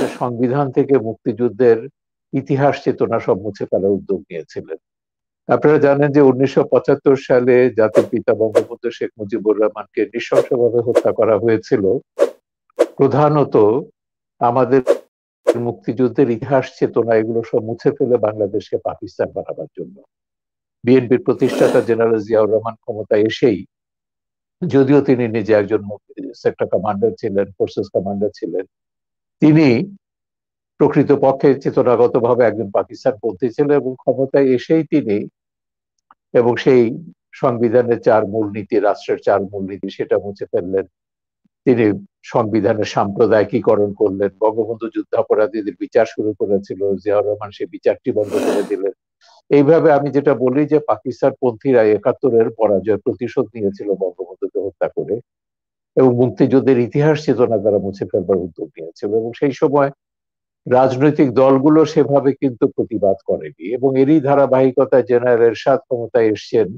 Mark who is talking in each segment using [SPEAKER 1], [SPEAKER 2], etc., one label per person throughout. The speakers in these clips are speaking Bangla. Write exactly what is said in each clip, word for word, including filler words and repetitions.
[SPEAKER 1] বাংলাদেশের সংবিধান থেকে মুক্তিযুদ্ধের ইতিহাস চেতনা সব মুছে ফেলার উদ্যোগ নিয়েছিলেন। আপনারা জানেন যে উনিশশো পঁচাত্তর সালে জাতির পিতা বঙ্গবন্ধু শেখ মুজিবুর রহমানকে নৃশংসভাবে হত্যা করা হয়েছিল প্রধানত আমাদের মুক্তিযুদ্ধের ইতিহাস চেতনা এগুলো সব মুছে ফেলে বাংলাদেশকে পাকিস্তান বানাবার জন্য। বিএনপির প্রতিষ্ঠাতা জেনারেল জিয়াউর রহমান ক্ষমতায় এসেই, যদিও তিনি নিজে একজন সেক্টর কমান্ডার ছিলেন, ফোর্সেস কমান্ডার ছিলেন, তিনি প্রকৃতপক্ষে চেতনাগতভাবে একজন পাকিস্তানপন্থী ছিলেন এবং ক্ষমতায় এসেই তিনি এবং সেই সংবিধানের চার মূলনীতি, রাষ্ট্রের চার মূলনীতি সেটা মুছে ফেললেন। তিনি সংবিধানের সাম্প্রদায়িকীকরণ করলেন, বঙ্গবন্ধু যুদ্ধাপরাধীদের বিচার শুরু করেছিল, জিয়াউর রহমান সেই বিচারটি বন্ধ করে দিলেন। এইভাবে আমি যেটা বলি যে পাকিস্তানপন্থীরা একাত্তরের পরাজয় প্রতিশোধ নিয়েছিল বঙ্গবন্ধুকে হত্যা করে এবং মুক্তিযুদ্ধের ইতিহাস চেতনা দ্বারা মুছে ফেলবার উদ্যোগ নিয়েছিল, এবং সেই সময় রাজনৈতিক দলগুলো সেভাবে কিন্তু প্রতিবাদ করেনি। এবং এরই ধারাবাহিকতায় জেনারেল এরশাদ ক্ষমতায় এসছেন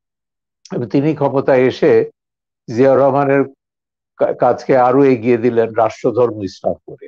[SPEAKER 1] এবং তিনি ক্ষমতায় এসে জিয়াউর রহমানের কাজকে আরো এগিয়ে দিলেন রাষ্ট্রধর্ম ইসলাম করে।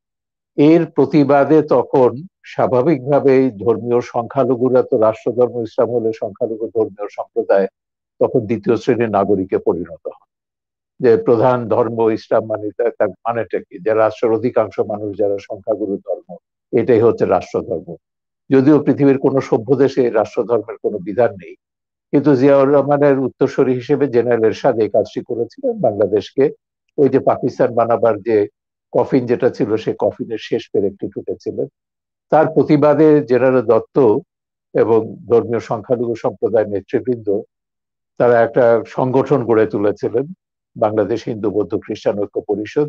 [SPEAKER 1] এর প্রতিবাদে তখন স্বাভাবিকভাবে ধর্মীয় সংখ্যালঘুরা, তো রাষ্ট্রধর্ম ইসলাম হলে সংখ্যালঘু ধর্মীয় সম্প্রদায় তখন দ্বিতীয় শ্রেণীর নাগরিকে পরিণত হয়। যে প্রধান ধর্ম ইসলাম মানে তার মানেটা কি, যে রাষ্ট্রের অধিকাংশ মানুষ যারা সংখ্যাগুরু ধর্ম, এটাই হচ্ছে রাষ্ট্রধর্ম। যদিও পৃথিবীর কোন সভ্য দেশে রাষ্ট্রধর্মের কোনো বিধান নেই, কিন্তু জিয়াউর রহমানের উত্তরসূরি হিসেবে জেনারেল এরশাদ এই কাজটি করেছিলেন। বাংলাদেশকে ওই যে পাকিস্তান বানাবার যে কফিন যেটা ছিল, সেই কফিনের শেষ পেরেকটি টুটেছিলেন। তার প্রতিবাদে জেনারেল দত্ত এবং ধর্মীয় সংখ্যালঘু সম্প্রদায়ের নেতৃবৃন্দ তারা একটা সংগঠন গড়ে তুলেছিলেন, বাংলাদেশ হিন্দু বৌদ্ধ খ্রিস্টান ঐক্য পরিষদ।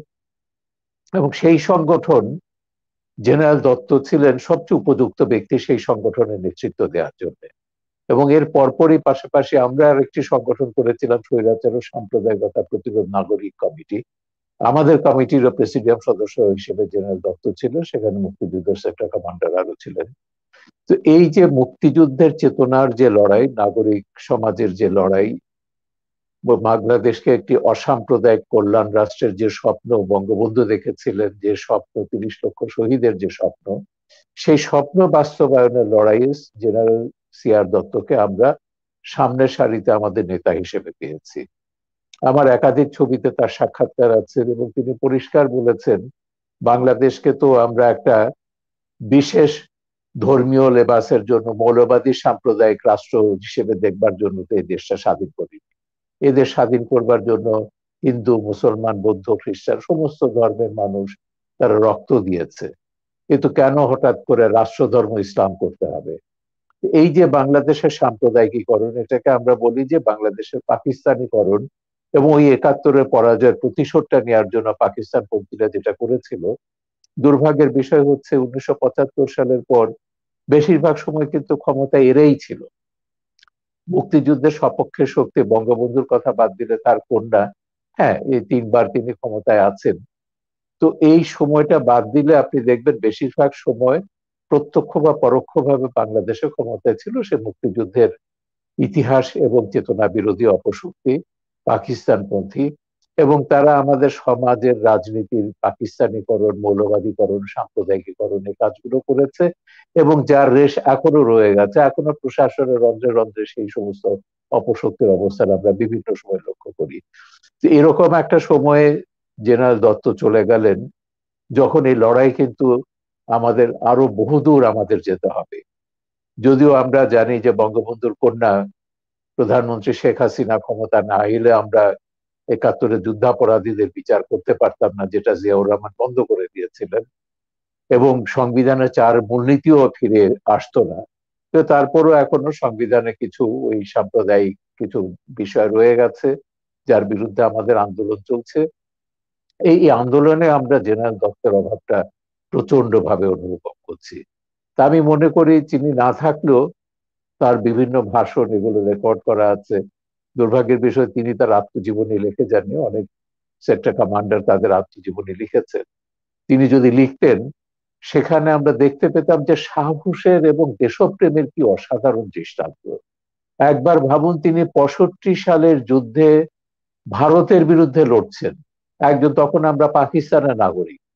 [SPEAKER 1] এবং সেই সংগঠন, জেনারেল দত্ত ছিলেন সবচেয়ে উপযুক্ত ব্যক্তি সেই সংগঠনের নেতৃত্ব দেওয়ার জন্য। এবং এর পরপরই পাশাপাশি আমরা আরেকটি সংগঠন করেছিলাম, স্বৈরাচার ও সাম্প্রদায়িকতা প্রতিরোধ নাগরিক কমিটি। আমাদের কমিটির প্রেসিডিয়াম সদস্য হিসেবে জেনারেল দত্ত ছিলেন, সেখানে মুক্তিযুদ্ধের সেক্টর কমান্ডার আরো ছিলেন। তো এই যে মুক্তিযুদ্ধের চেতনার যে লড়াই, নাগরিক সমাজের যে লড়াই, বাংলাদেশকে একটি অসাম্প্রদায়িক কল্যাণ রাষ্ট্রের যে স্বপ্ন বঙ্গবন্ধু দেখেছিলেন, যে স্বপ্ন তিরিশ লক্ষ শহীদের যে স্বপ্ন, সেই স্বপ্ন বাস্তবায়নের লড়াইয়ে জেনারেল সিআর দত্তকে আমরা সামনের সারিতে আমাদের নেতা হিসেবে পেয়েছি। আমার একাধিক ছবিতে তার সাক্ষাৎকার আছে এবং তিনি পরিষ্কার বলেছেন, বাংলাদেশকে তো আমরা একটা বিশেষ ধর্মীয় লেবাসের জন্য মৌলবাদী সাম্প্রদায়িক রাষ্ট্র হিসেবে দেখবার জন্য তো এই দেশটা স্বাধীন করিনি। এদের স্বাধীন করবার জন্য হিন্দু, মুসলমান, বৌদ্ধ, খ্রিস্টান সমস্ত ধর্মের মানুষ তারা রক্ত দিয়েছে, কিন্তু কেন হঠাৎ করে রাষ্ট্রধর্ম ইসলাম করতে হবে? এই যে বাংলাদেশের সাম্প্রদায়িকীকরণ, এটাকে আমরা বলি যে বাংলাদেশের পাকিস্তানিকরণ। এবং ওই একাত্তরের পরাজয়ের প্রতিশোধটা নেওয়ার জন্য পাকিস্তান পন্থীরা যেটা করেছিল, দুর্ভাগ্যের বিষয় হচ্ছে উনিশশো পঁচাত্তর সালের পর বেশিরভাগ সময় কিন্তু ক্ষমতা এরাই ছিল। মুক্তিযুদ্ধের সপক্ষে শক্তি, বঙ্গবন্ধুর কথা বাদ দিলে তার কন্যা, হ্যাঁ এই তিনবার তিনি ক্ষমতায় আছেন, তো এই সময়টা বাদ দিলে আপনি দেখবেন বেশিরভাগ সময় প্রত্যক্ষ বা পরোক্ষভাবে বাংলাদেশে ক্ষমতায় ছিল সে মুক্তিযুদ্ধের ইতিহাস এবং চেতনা বিরোধী অপশক্তি, পাকিস্তানপন্থী। এবং তারা আমাদের সমাজের রাজনীতির পাকিস্তানিকরণ, মৌলবাদীকরণ, সাম্প্রদায়িকীকরণ এই কাজগুলো করেছে এবং যার রেশ এখনো রয়ে গেছে। এখনো প্রশাসনের রন্ধ্রে রন্ধ্রে সেই সমস্ত অপশক্তির অবস্থান আমরা বিভিন্ন সময় লক্ষ্য করি। এরকম একটা সময়ে জেনারেল দত্ত চলে গেলেন, যখন এই লড়াই কিন্তু আমাদের আরো বহুদূর আমাদের যেতে হবে। যদিও আমরা জানি যে বঙ্গবন্ধুর কন্যা প্রধানমন্ত্রী শেখ হাসিনা ক্ষমতা না এলে আমরা একাত্তরে যুদ্ধাপরাধীদের বিচার করতে পারতাম না, যেটা জিয়াউর রহমান বন্ধ করে দিয়েছিলেন, এবং সংবিধানের চার মূলনীতিও ফিরে আসতো না। তো তারপরও এখনো সংবিধানে কিছু ওই সাম্প্রদায়িক কিছু বিষয় রয়ে গেছে, যার বিরুদ্ধে আমাদের আন্দোলন চলছে। এই আন্দোলনে আমরা জেনারেল দত্তের অভাবটা প্রচন্ড ভাবে অনুভব করছি। তা আমি মনে করি তিনি না থাকলেও তার বিভিন্ন ভাষণ এগুলো রেকর্ড করা আছে। দুর্ভাগ্যের বিষয় তিনি তার আত্মজীবনী লিখে যাননি, অনেক সেক্টর কমান্ডার তাদের আত্মজীবনী লিখেছেন। তিনি যদি লিখতেন, সেখানে আমরা দেখতে পেতাম যে সাহসের এবং দেশপ্রেমের কি অসাধারণ দৃষ্টান্ত। একবার ভাবুন, তিনি পঁয়ষট্টি সালের যুদ্ধে ভারতের বিরুদ্ধে লড়ছেন, একজন তখন আমরা পাকিস্তানের নাগরিক,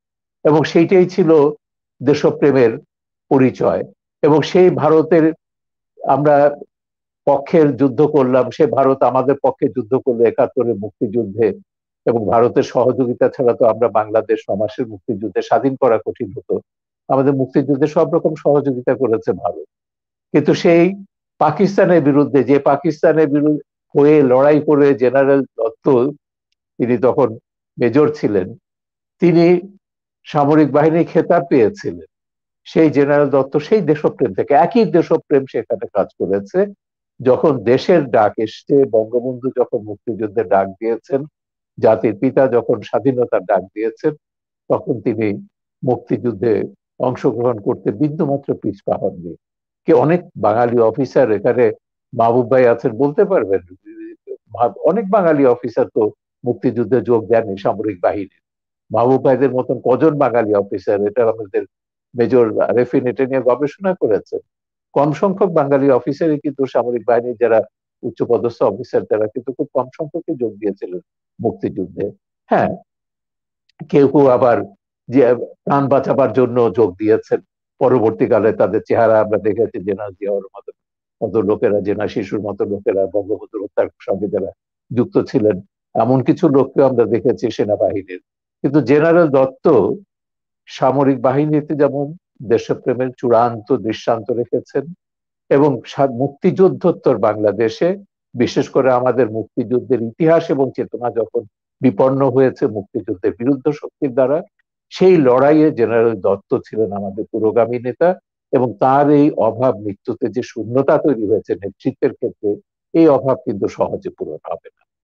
[SPEAKER 1] এবং সেইটাই ছিল দেশপ্রেমের পরিচয়। এবং সেই ভারতের আমরা পক্ষের যুদ্ধ করলাম, সে ভারত আমাদের পক্ষে যুদ্ধ করলো একাত্তরের মুক্তিযুদ্ধে, এবং ভারতের সহযোগিতা ছাড়া তো আমরা বাংলাদেশ নমাসের মুক্তিযুদ্ধে স্বাধীন করা কঠিন হতো। আমাদের মুক্তিযুদ্ধে সব রকম সহযোগিতা করেছে ভারত। কিন্তু সেই পাকিস্তানের বিরুদ্ধে, যে পাকিস্তানের বিরুদ্ধে হয়ে লড়াই করে জেনারেল দত্ত, তিনি তখন মেজর ছিলেন, তিনি সামরিক বাহিনীর খেতাব পেয়েছিলেন। সেই জেনারেল দত্ত সেই দেশপ্রেম থেকে, একই দেশপ্রেম সেখানে কাজ করেছে। যখন দেশের ডাক এসছে, বঙ্গবন্ধু যখন মুক্তিযুদ্ধের ডাক দিয়েছেন, জাতির পিতা যখন স্বাধীনতার ডাক দিয়েছেন, তখন তিনি মুক্তিযুদ্ধে অংশগ্রহণ করতে বিন্দুমাত্র পিছপা হননি। কে অনেক বাঙালি অফিসার এখানে, মাহবুব ভাই আছেন, বলতে পারবেন, অনেক বাঙালি অফিসার তো মুক্তিযুদ্ধে যোগ দেননি সামরিক বাহিনীর। মাহবুব ভাইদের মতন কজন বাঙালি অফিসার, এটা আমাদের মেজর রেফিন এটা নিয়ে গবেষণা করেছেন। কম সংখ্যক বাঙালি অফিসারই কিন্তু সামরিক বাহিনীর যারা উচ্চপদস্থ অফিসার, তারা কিন্তু খুব কম সংখ্যকই যোগ দিয়েছিলেন মুক্তিযুদ্ধে। হ্যাঁ, কেউ কেউ আবার যে প্রাণ বাঁচাবার জন্য যোগ দিয়েছেন। পরবর্তীকালে তাদের চেহারা আমরা দেখেছি, জেনা জিয়াউর মতো মতো লোকেরা, জেনা শিশুর মতো লোকেরা, বঙ্গবন্ধুর হত্যার সঙ্গে যারা যুক্ত ছিলেন, এমন কিছু লোককে আমরা দেখেছি সেনাবাহিনীর। কিন্তু জেনারেল দত্ত সামরিক বাহিনীতে যেমন দেশপ্রেমের চূড়ান্ত দৃষ্টান্ত রেখেছেন, এবং মুক্তিযুদ্ধোত্তর বাংলাদেশে, বিশেষ করে আমাদের মুক্তিযুদ্ধের ইতিহাস এবং চেতনা যখন বিপন্ন হয়েছে মুক্তিযুদ্ধের বিরুদ্ধ শক্তির দ্বারা, সেই লড়াইয়ে জেনারেল দত্ত ছিলেন আমাদের পুরোগামী নেতা। এবং তার এই অভাব মৃত্যুতে যে শূন্যতা তৈরি হয়েছে নেতৃত্বের ক্ষেত্রে, এই অভাব কিন্তু সহজে পূরণ হবে না।